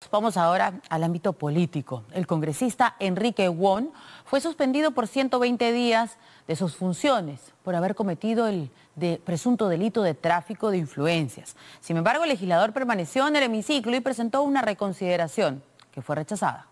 Vamos ahora al ámbito político. El congresista Enrique Wong fue suspendido por 120 días de sus funciones por haber cometido el presunto delito de tráfico de influencias. Sin embargo, el legislador permaneció en el hemiciclo y presentó una reconsideración que fue rechazada.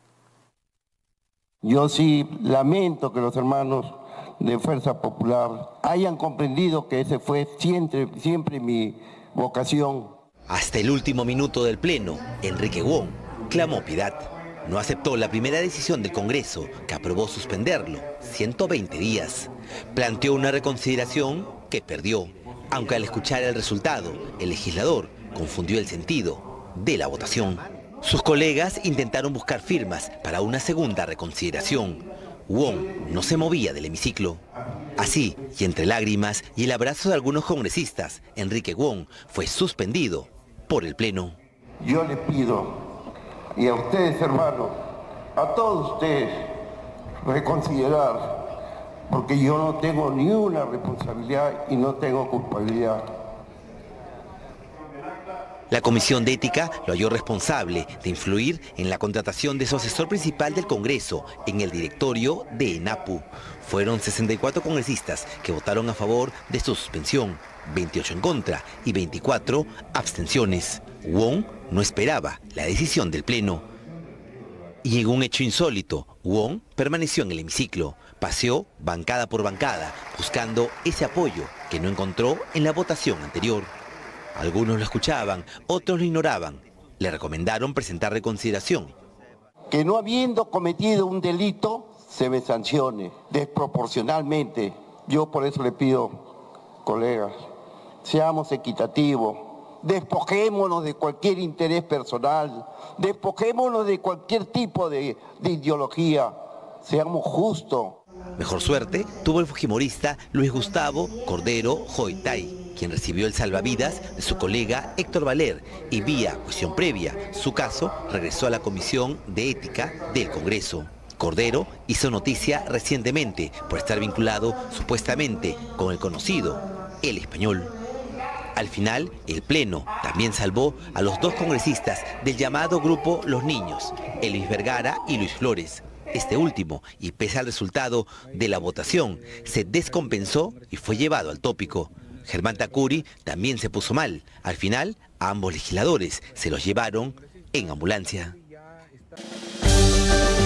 Yo sí lamento que los hermanos de Fuerza Popular hayan comprendido que ese fue siempre mi vocación. Hasta el último minuto del pleno, Enrique Wong clamó piedad. No aceptó la primera decisión del Congreso, que aprobó suspenderlo 120 días. Planteó una reconsideración que perdió, aunque al escuchar el resultado, el legislador confundió el sentido de la votación. Sus colegas intentaron buscar firmas para una segunda reconsideración. Wong no se movía del hemiciclo. Así, y entre lágrimas y el abrazo de algunos congresistas, Enrique Wong fue suspendido por el Pleno. Yo le pido, y a ustedes, hermanos, a todos ustedes, reconsiderar, porque yo no tengo ni una responsabilidad y no tengo culpabilidad. La Comisión de Ética lo halló responsable de influir en la contratación de su asesor principal del Congreso en el directorio de ENAPU. Fueron 64 congresistas que votaron a favor de su suspensión, 28 en contra y 24 abstenciones. Wong no esperaba la decisión del Pleno. Y en un hecho insólito, Wong permaneció en el hemiciclo, paseó bancada por bancada, buscando ese apoyo que no encontró en la votación anterior. Algunos lo escuchaban, otros lo ignoraban. Le recomendaron presentar reconsideración. Que no habiendo cometido un delito, se me sancione desproporcionalmente. Yo por eso le pido, colegas, seamos equitativos, despojémonos de cualquier interés personal, despojémonos de cualquier tipo de ideología, seamos justos. Mejor suerte tuvo el fujimorista Luis Gustavo Cordero Joitay, quien recibió el salvavidas de su colega Héctor Valer y vía cuestión previa, su caso regresó a la Comisión de Ética del Congreso. Cordero hizo noticia recientemente por estar vinculado supuestamente con el conocido El Español. Al final, el Pleno también salvó a los dos congresistas del llamado grupo Los Niños, Elvis Vergara y Luis Flores. Este último, y pese al resultado de la votación, se descompensó y fue llevado al tópico. Germán Tacuri también se puso mal. Al final, a ambos legisladores se los llevaron en ambulancia.